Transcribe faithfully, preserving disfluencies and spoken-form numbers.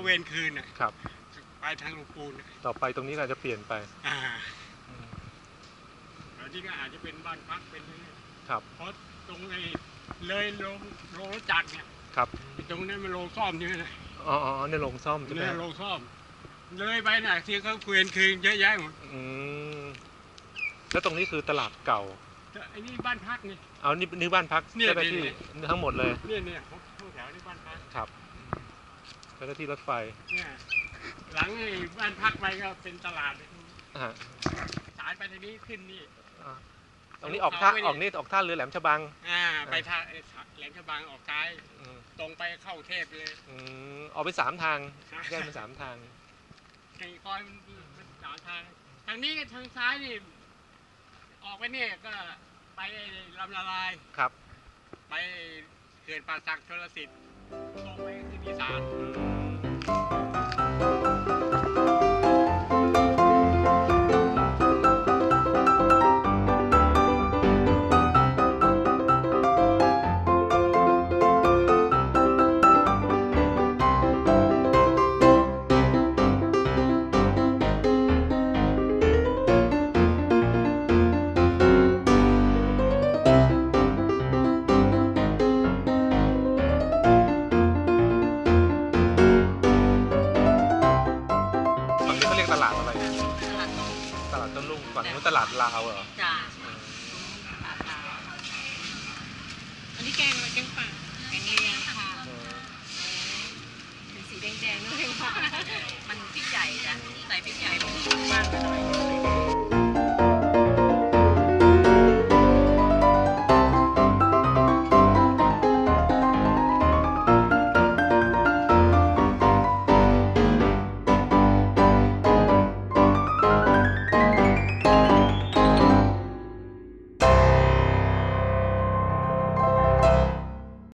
วรคืนน่ะครับไปทางหลวงปู่ต่อไปตรงนี้เราจะเปลี่ยนไปอ่าแล้วที่ก็อาจจะเป็นบ้านพักเป็นนี่ครับเพราะตรงไอ้เลยโรงโรงรถจักรเนี่ยครับตรงนั้นมันโรงซ่อมใช่ไหมนะอ๋ออ๋อในโรงซ่อมใช่ไหมเนี่ยโรงซ่อมเลยไปน่ะที่เขาเวรคืนเยอะแยะหมดอืมแล้วตรงนี้คือตลาดเก่าไอ้นี่บ้านพักนี่เอานี่นี่บ้านพักเจ้าหน้าที่ทั้งหมดเลยเนี่ยเนี่ยห้องแถวนี่บ้านพักครับเจ้าหน้าที่รถไฟเนี่ยหลังไอ้บ้านพักไปก็เป็นตลาดอ่าสายไปทางนี้ขึ้นนี่ตรงนี้ออกท่าออกนี่ออกท่าเรือแหลมฉบังอ่าไปทางแหลมฉบังออกซ้ายตรงไปเข้าเทพเลยอืมออกไปสามทางแยกเป็นสามทางไอ้คอยมันสามทางทางนี้กับทางซ้ายนี่ออกไปเนี่ยก็ไปลำละลายครับไปเขื่อนป่าสักชลสิทธิ์ตรงไปคืออีสานตลาดอะไรตลาดต้นลุงฝั่งนู้นตลาดลาวเหรอจ้าตลาดลาวอันนี้แกงแกงป่าแกงเลียงค่ะเป็นสีแดงๆนั่นเองค่ะมันพริกใหญ่จ้ะใส่พริกใหญ่มากไปหน่อย